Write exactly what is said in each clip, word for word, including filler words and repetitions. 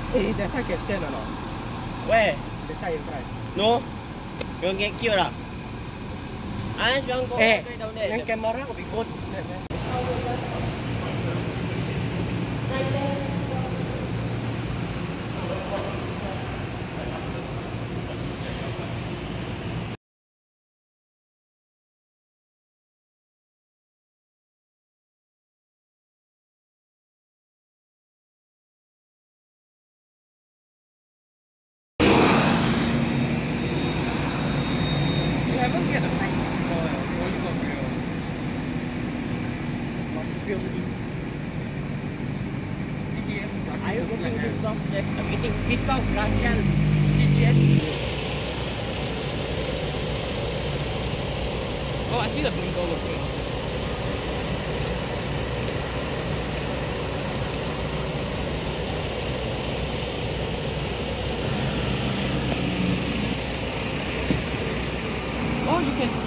Eh, that side can stand or not? Where? That side in front. No? You want get killed lah? Unless you want go Eh, all the way down there. then camera will be good. You haven't get a pack before, eh? Oh, you got real. Must film this. G T S. Are you getting pissed off? Yes, I'm getting pissed off, Russian. G T S. Oh, I see the blinker working. Oh, you can.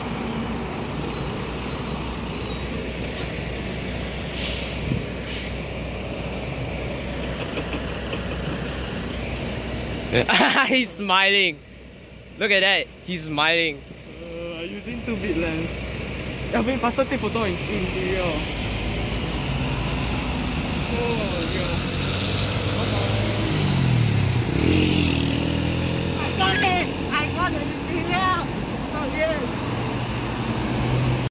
He's smiling. Look at that. He's smiling. Uh, using two bit lens. Alvin, faster take photo in interior. Oh, yeah.